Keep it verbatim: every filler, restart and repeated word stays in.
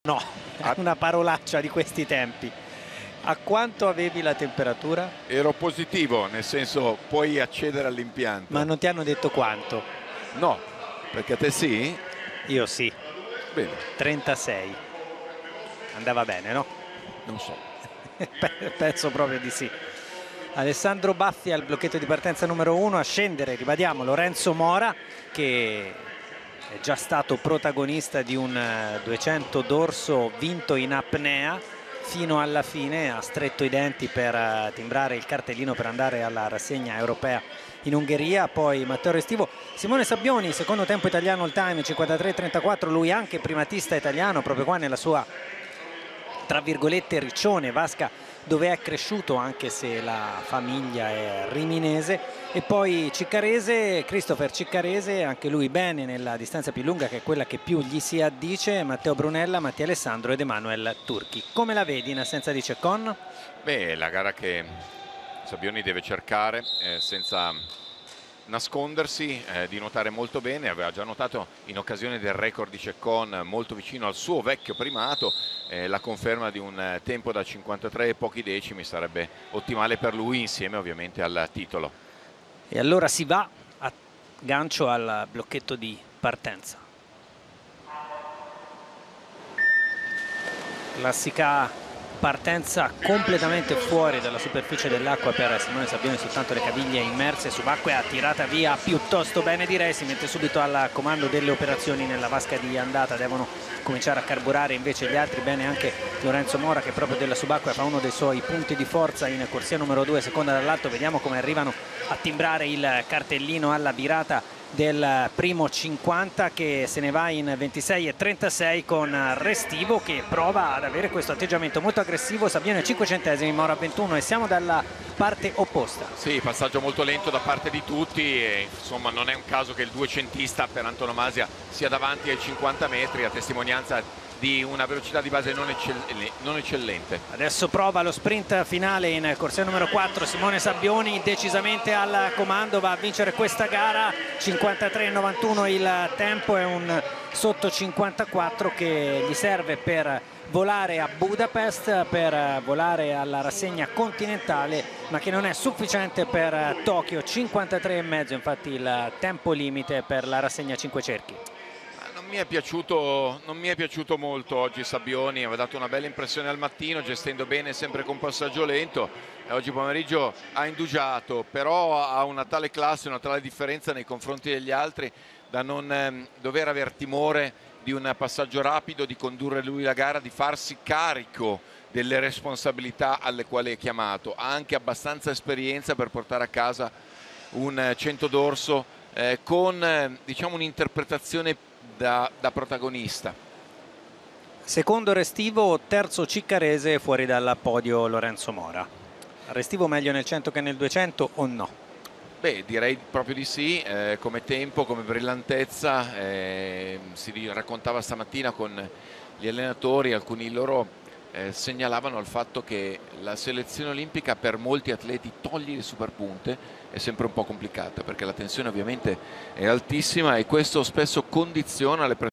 No, è una parolaccia di questi tempi. A quanto avevi la temperatura? Ero positivo, nel senso puoi accedere all'impianto. Ma non ti hanno detto quanto? No, perché a te sì? Io sì. Bene. trentasei. Andava bene, no? Non so. Penso proprio di sì. Alessandro Baffi al blocchetto di partenza numero uno, a scendere, ribadiamo, Lorenzo Mora, che è già stato protagonista di un duecento d'orso vinto in apnea. Fino alla fine ha stretto i denti per timbrare il cartellino per andare alla rassegna europea in Ungheria. Poi Matteo Restivo, Simone Sabbioni, secondo tempo italiano all time cinquantatré trentaquattro, lui anche primatista italiano proprio qua nella sua tra virgolette riccione vasca, dove è cresciuto, anche se la famiglia è riminese. E poi Ciccarese, Christopher Ciccarese, anche lui bene nella distanza più lunga, che è quella che più gli si addice, Matteo Brunella, Mattia Alessandro ed Emanuel Turchi. Come la vedi in assenza di Ceccon? Beh, la gara che Sabbioni deve cercare eh, senza nascondersi, eh, di nuotare molto bene. Aveva già notato in occasione del record di Ceccon molto vicino al suo vecchio primato. Eh, la conferma di un eh, tempo da cinquantatré e pochi decimi sarebbe ottimale per lui, insieme ovviamente al titolo. E allora si va a gancio al blocchetto di partenza. Classica partenza completamente fuori dalla superficie dell'acqua per Simone Sabbioni, soltanto le caviglie immerse subacquea, tirata via piuttosto bene direi. Si mette subito al comando delle operazioni nella vasca di andata, devono cominciare a carburare invece gli altri. Bene anche Lorenzo Mora, che proprio della subacquea fa uno dei suoi punti di forza in corsia numero due, seconda dall'alto. Vediamo come arrivano a timbrare il cartellino alla virata del primo cinquanta, che se ne va in ventisei e trentasei con Restivo, che prova ad avere questo atteggiamento molto aggressivo. Sabbioni a cinque centesimi, Mora a ventuno, e siamo dalla parte opposta. Sì, passaggio molto lento da parte di tutti e insomma non è un caso che il duecentista per antonomasia sia davanti ai cinquanta metri, a testimonianza di una velocità di base non, eccell non eccellente. Adesso prova lo sprint finale in corsia numero quattro, Simone Sabbioni decisamente al comando, va a vincere questa gara. Cinquantatré e novantuno il tempo, è un sotto cinquantaquattro che gli serve per volare a Budapest, per volare alla rassegna continentale, ma che non è sufficiente per Tokyo. Cinquantatré e mezzo infatti il tempo limite per la rassegna cinque cerchi. Non mi è piaciuto, non mi è piaciuto molto oggi Sabbioni, aveva dato una bella impressione al mattino, gestendo bene sempre con passaggio lento, e oggi pomeriggio ha indugiato, però ha una tale classe, una tale differenza nei confronti degli altri da non eh, dover aver timore di un passaggio rapido, di condurre lui la gara, di farsi carico delle responsabilità alle quali è chiamato. Ha anche abbastanza esperienza per portare a casa un cento d'orso eh, con eh, diciamo un'interpretazione Da, da protagonista. Secondo Restivo, terzo Ciccarese, fuori dal podio Lorenzo Mora. Restivo meglio nel cento che nel duecento o no? Beh, direi proprio di sì, eh, come tempo, come brillantezza. Eh, si raccontava stamattina con gli allenatori, alcuni loro eh, segnalavano il fatto che la selezione olimpica per molti atleti toglie le superpunte è sempre un po' complicata, perché la tensione ovviamente è altissima e questo spesso condiziona le prestazioni